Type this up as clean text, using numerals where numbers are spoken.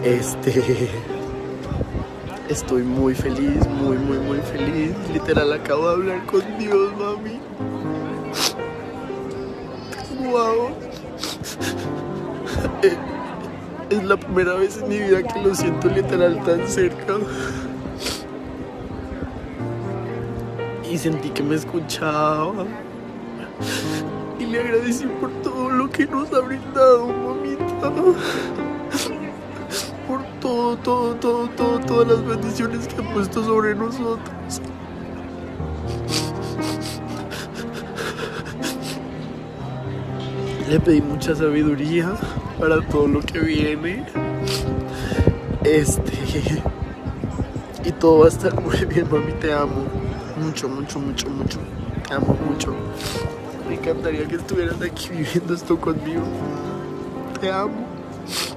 Este, Estoy muy feliz, muy feliz. Literal, acabo de hablar con Dios, mami. Wow. Es la primera vez en mi vida que lo siento literal tan cerca. Y sentí que me escuchaba. Y le agradecí por todo lo que nos ha brindado, mamita. Por todas las bendiciones que ha puesto sobre nosotros. Le pedí mucha sabiduría para todo lo que viene. Y todo va a estar muy bien, mami, te amo. Mucho. Te amo mucho. Me encantaría que estuvieras aquí viviendo esto conmigo. Te amo.